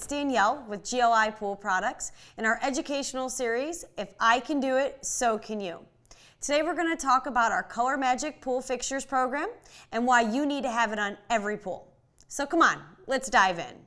Danielle with GLI Pool Products in our educational series, If I Can Do It, So Can You. Today we're going to talk about our Color Magic Pool Fixtures program and why you need to have it on every pool. So come on, let's dive in.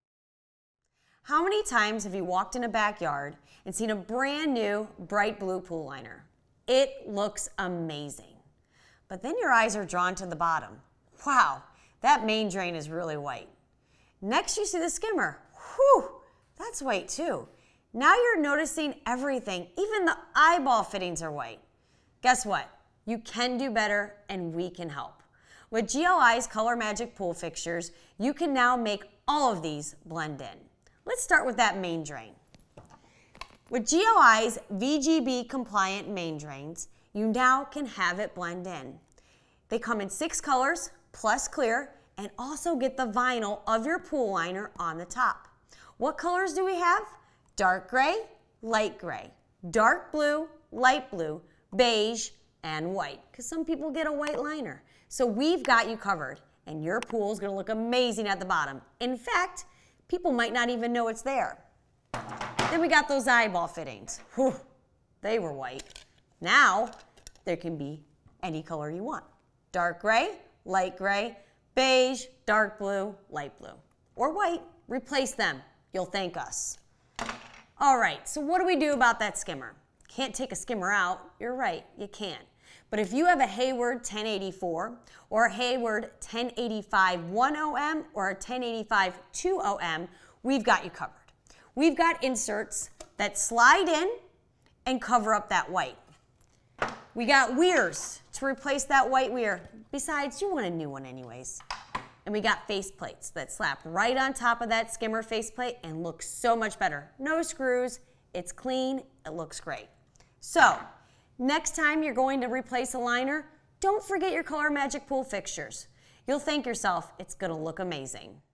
How many times have you walked in a backyard and seen a brand new bright blue pool liner? It looks amazing. But then your eyes are drawn to the bottom. Wow, that main drain is really white. Next you see the skimmer. Whew, that's white too. Now you're noticing everything, even the eyeball fittings are white. Guess what? You can do better and we can help. With GLI's Color Magic Pool Fixtures, you can now make all of these blend in. Let's start with that main drain. With GLI's VGB compliant main drains, you now can have it blend in. They come in 6 colors plus clear and also get the vinyl of your pool liner on the top. What colors do we have? Dark gray, light gray, dark blue, light blue, beige, and white, because some people get a white liner. So we've got you covered, and your pool is going to look amazing at the bottom. In fact, people might not even know it's there. Then we got those eyeball fittings. Whew, they were white. Now, there can be any color you want. Dark gray, light gray, beige, dark blue, light blue, or white. Replace them. You'll thank us. All right, so what do we do about that skimmer? Can't take a skimmer out. You're right, you can't. But if you have a Hayward 1084 or a Hayward 1085 1OM or a 1085 2OM, we've got you covered. We've got inserts that slide in and cover up that white. We got weirs to replace that white weir. Besides, you want a new one anyways. And we got face plates that slap right on top of that skimmer faceplate and look so much better. No screws, it's clean, it looks great. So, next time you're going to replace a liner, don't forget your Color Magic Pool Fixtures. You'll thank yourself, it's gonna look amazing.